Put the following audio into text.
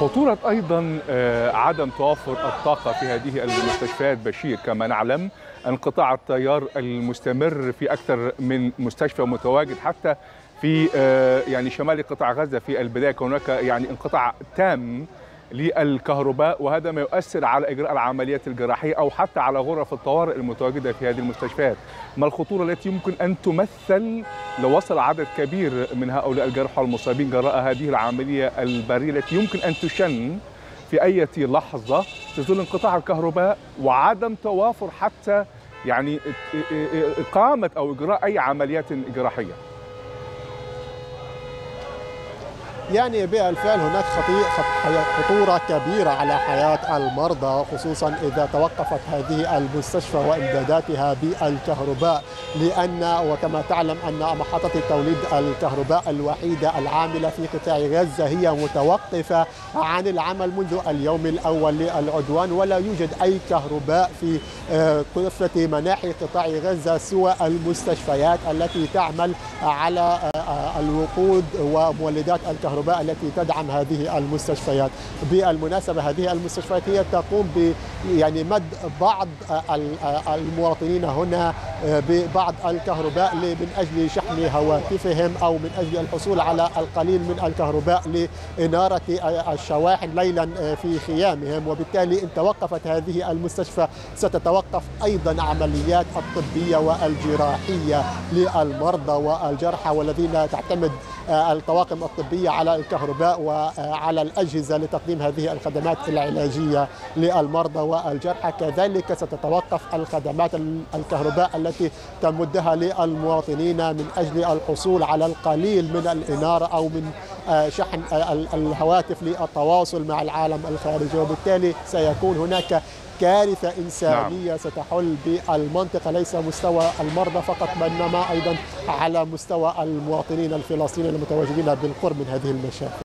خطورة أيضا عدم توافر الطاقة في هذه المستشفيات بشير. كما نعلم انقطاع التيار المستمر في أكثر من مستشفى متواجد حتى في يعني شمال قطاع غزة. في البداية هناك يعني انقطاع تام للكهرباء، وهذا ما يؤثر على إجراء العمليات الجراحية أو حتى على غرف الطوارئ المتواجدة في هذه المستشفيات. ما الخطورة التي يمكن أن تمثل لو وصل عدد كبير من هؤلاء الجرحى والمصابين جراء هذه العملية البرية التي يمكن أن تشن في أي لحظة في ظل انقطاع الكهرباء وعدم توافر حتى يعني إقامة أو إجراء أي عمليات جراحية؟ يعني بالفعل هناك خطورة كبيرة على حياة المرضى، خصوصا إذا توقفت هذه المستشفى وإمداداتها بالكهرباء، لأن وكما تعلم أن محطة توليد الكهرباء الوحيدة العاملة في قطاع غزة هي متوقفة عن العمل منذ اليوم الأول للعدوان، ولا يوجد أي كهرباء في كافة مناحي قطاع غزة سوى المستشفيات التي تعمل على الوقود ومولدات الكهرباء التي تدعم هذه المستشفيات. بالمناسبة هذه المستشفيات هي تقوم ب يعني مد بعض المواطنين هنا ببعض الكهرباء من أجل شحن هواتفهم أو من أجل الحصول على القليل من الكهرباء لإنارة الشواحن ليلا في خيامهم، وبالتالي إن توقفت هذه المستشفى ستتوقف أيضا عمليات الطبية والجراحية للمرضى والجرحى والذين تعتمد الطواقم الطبية على الكهرباء وعلى الأجهزة لتقديم هذه الخدمات العلاجية للمرضى والجرحى. كذلك ستتوقف الخدمات الكهرباء التي تمدها للمواطنين من أجل الحصول على القليل من الإنارة أو من شحن الهواتف للتواصل مع العالم الخارجي، وبالتالي سيكون هناك كارثة إنسانية ستحل بالمنطقة، ليس مستوى المرضى فقط بينما أيضا على مستوى المواطنين الفلسطينيين المتواجدين بالقرب من هذه المشافي.